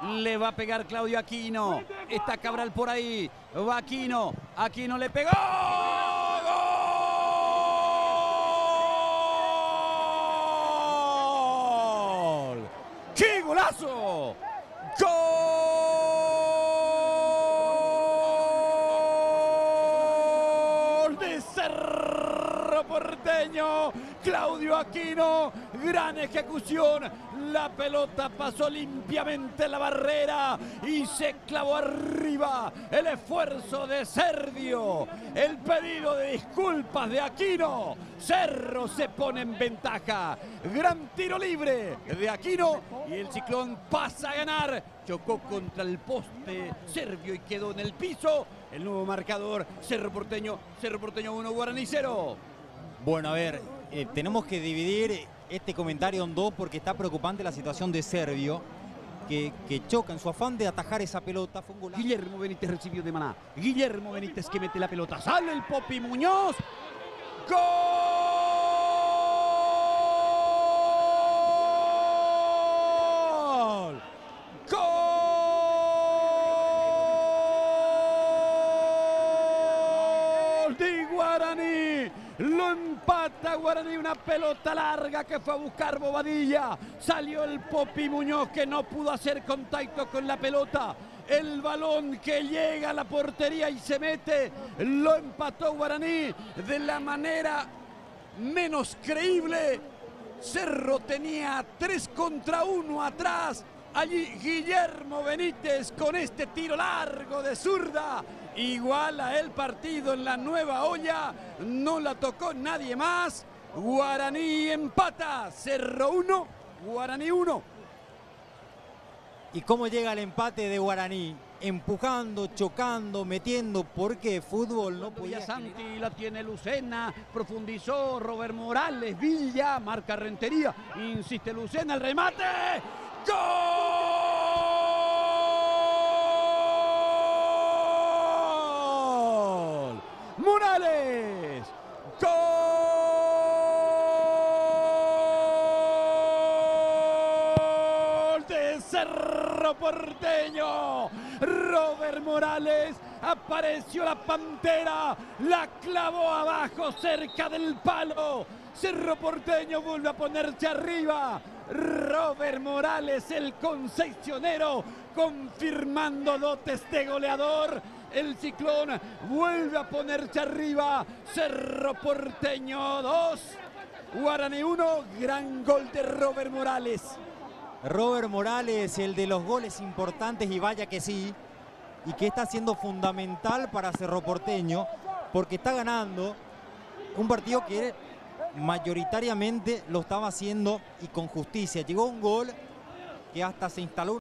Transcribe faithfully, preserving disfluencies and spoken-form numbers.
Le va a pegar Claudio Aquino. Está Cabral por ahí. Va Aquino. Aquino le pegó. ¡Gol! ¡Qué golazo! ¡Gol de Cerro Porteño! Claudio Aquino, gran ejecución. La pelota pasó limpiamente la barrera y se clavó arriba. El esfuerzo de Sergio, el pedido de disculpas de Aquino. Cerro se pone en ventaja. Gran tiro libre de Aquino y el Ciclón pasa a ganar. Chocó contra el poste Servio y quedó en el piso. El nuevo marcador, Cerro Porteño, Cerro Porteño uno, Guaraní cero. Bueno, a ver, eh, tenemos que dividir este comentario en dos porque está preocupante la situación de Servio, que, que choca en su afán de atajar esa pelota. Fue un golazo. Guillermo Benítez recibió de Maná. Guillermo Benítez que mete la pelota. Sale el Popi Muñoz. ¡Gol! ¡Gol de Guaraní! Lo empata Guaraní, una pelota larga que fue a buscar Bobadilla. Salió el Popi Muñoz que no pudo hacer contacto con la pelota. El balón que llega a la portería y se mete, lo empató Guaraní de la manera menos creíble. Cerro tenía tres contra uno atrás. Allí Guillermo Benítez con este tiro largo de zurda iguala el partido en la Nueva Olla. No la tocó nadie más. Guaraní empata. Cerro uno, Guaraní uno. ¿Y cómo llega el empate de Guaraní? Empujando, chocando, metiendo, porque fútbol no podía. Santi la tiene Lucena, profundizó Robert Morales, Villa, marca Rentería, insiste Lucena, el remate. ¡Gol! Morales. ¡Gol de Cerro Porteño! Robert Morales, apareció la Pantera, la clavó abajo cerca del palo. Cerro Porteño vuelve a ponerse arriba. Robert Morales, el concesionero, confirmando dotes de goleador. El Ciclón vuelve a ponerse arriba. Cerro Porteño dos, Guaraní uno. Gran gol de Robert Morales. Robert Morales, el de los goles importantes, y vaya que sí, y que está siendo fundamental para Cerro Porteño, porque está ganando un partido que mayoritariamente lo estaba haciendo y con justicia. Llegó un gol que hasta se instaló